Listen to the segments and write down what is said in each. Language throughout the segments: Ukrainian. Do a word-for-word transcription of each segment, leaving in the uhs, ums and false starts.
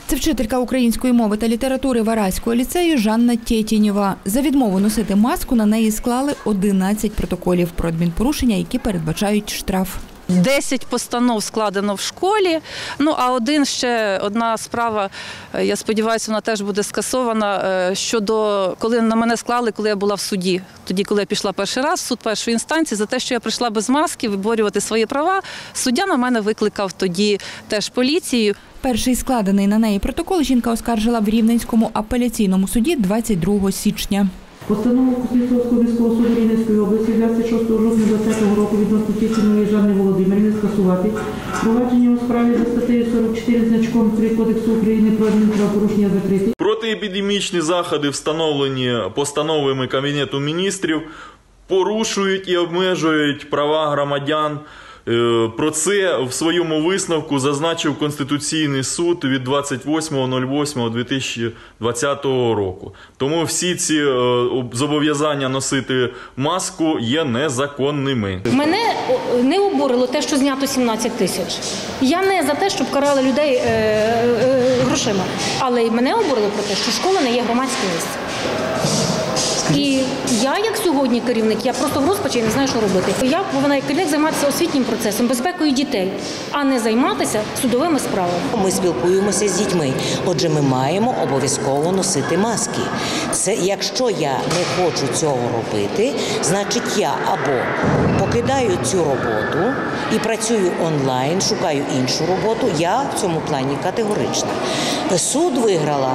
Це вчителька української мови та літератури Вараського ліцею Жанна Тєтєнєва. За відмову носити маску на неї склали одинадцять протоколів про адмінпорушення, які передбачають штраф. Десять постанов складено в школі, ну а один ще одна справа, я сподіваюся, вона теж буде скасована, щодо, коли на мене склали, коли я була в суді. Тоді, коли я пішла перший раз в суд першої інстанції, за те, що я прийшла без маски виборювати свої права, суддя на мене викликав тоді теж поліцію. Перший складений на неї протокол жінка оскаржила в Рівненському апеляційному суді двадцять другого січня. Постанову Косівського міського суду Рівненської області двадцять шостого жовтня двадцятого року відносно Тєтєнєвої Жанни Володимирівни скасувати. Провадження у справі за статтею сорок чотири значком три Кодексу України про адмінправопорушення закриті. Протиепідемічні заходи, встановлені постановами Кабінету міністрів, порушують і обмежують права громадян. Про це в своєму висновку зазначив Конституційний суд від двадцять восьмого восьмого дві тисячі двадцятого року. Тому всі ці зобов'язання носити маску є незаконними. Мене не обурило те, що знято сімнадцять тисяч. Я не за те, щоб карали людей е, е, грошима. Але мене обурило про те, що школа не є громадським місцем. І я, як сьогодні керівник, я просто в розпачі не знаю, що робити. Я повинна як керівник займатися освітнім процесом, безпекою дітей, а не займатися судовими справами. Ми спілкуємося з дітьми, отже, ми маємо обов'язково носити маски. Це, якщо я не хочу цього робити, значить я або покидаю цю роботу і працюю онлайн, шукаю іншу роботу. Я в цьому плані категорична. Суд виграла.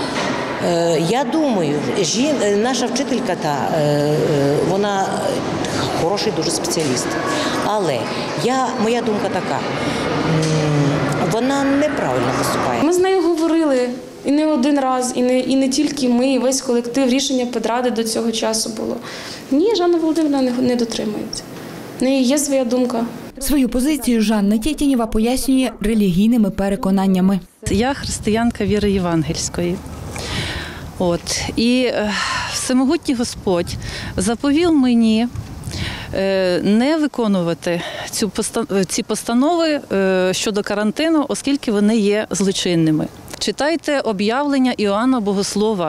Я думаю, жін, наша вчителька, та, вона хороший дуже спеціаліст, але я, моя думка така, вона неправильно поступає. Ми з нею говорили і не один раз, і не, і не тільки ми, і весь колектив, рішення педради до цього часу було. Ні, Жанна Володимирівна не, не дотримується. В неї є своя думка. Свою позицію Жанна Тєтєнєва пояснює релігійними переконаннями. Я християнка віри євангельської. От. І е, всемогутній Господь заповів мені е, не виконувати цю постан... ці постанови е, щодо карантину, оскільки вони є злочинними. Читайте об'явлення Іоанна Богослова,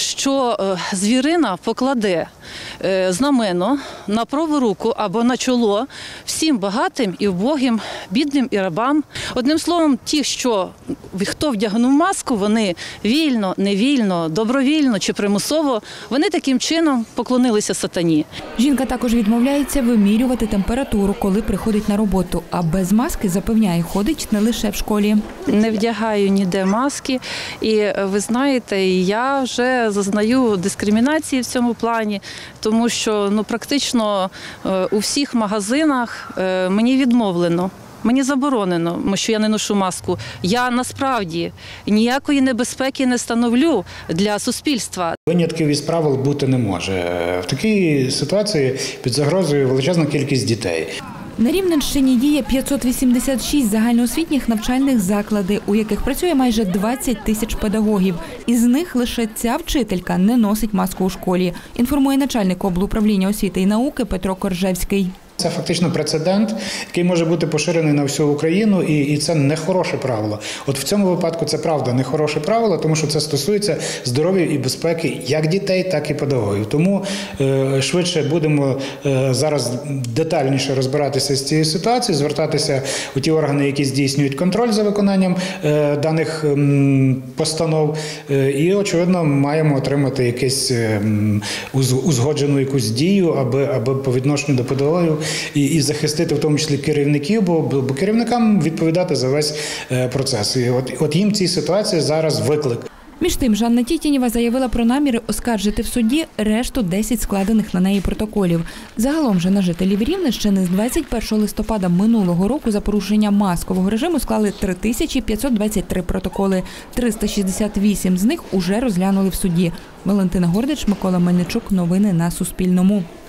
що е, звірина покладе е, знамено на праву руку або на чоло всім багатим і вбогим, бідним і рабам. Одним словом, ті, що хто вдягнув маску, вони вільно, невільно, добровільно чи примусово, вони таким чином поклонилися сатані. Жінка також відмовляється вимірювати температуру, коли приходить на роботу, а без маски, запевняє, ходить не лише в школі. Не вдягаю ніде маски, і ви знаєте, я вже зазнаю дискримінації в цьому плані, тому що ну, практично у всіх магазинах мені відмовлено. Мені заборонено, що я не ношу маску. Я насправді ніякої небезпеки не становлю для суспільства. Винятків із правил бути не може. В такій ситуації під загрозою величезна кількість дітей. На Рівненщині діє п'ятсот вісімдесят шість загальноосвітніх навчальних закладів, у яких працює майже двадцять тисяч педагогів. Із них лише ця вчителька не носить маску у школі, інформує начальник облуправління освіти і науки Петро Коржевський. Це фактично прецедент, який може бути поширений на всю Україну, і, і це не хороше правило. От в цьому випадку це правда не хороше правило, тому що це стосується здоров'я і безпеки як дітей, так і педагогів. Тому е, швидше будемо е, зараз детальніше розбиратися з цією ситуацією, звертатися у ті органи, які здійснюють контроль за виконанням е, даних е, постанов. Е, і, очевидно, маємо отримати якусь е, узгоджену якусь дію, аби, аби по відношенню до педагогів І, і захистити в тому числі керівників, бо, бо керівникам відповідати за весь е, процес. І от, от їм в цій ситуації зараз виклик. Між тим, Жанна Тєтєнєва заявила про наміри оскаржити в суді решту десять складених на неї протоколів. Загалом же на жителів Рівненщини з двадцять першого листопада минулого року за порушення маскового режиму склали три тисячі п'ятсот двадцять три протоколи. триста шістдесят вісім з них уже розглянули в суді. Валентина Гордич, Микола Мельничук. Новини на Суспільному.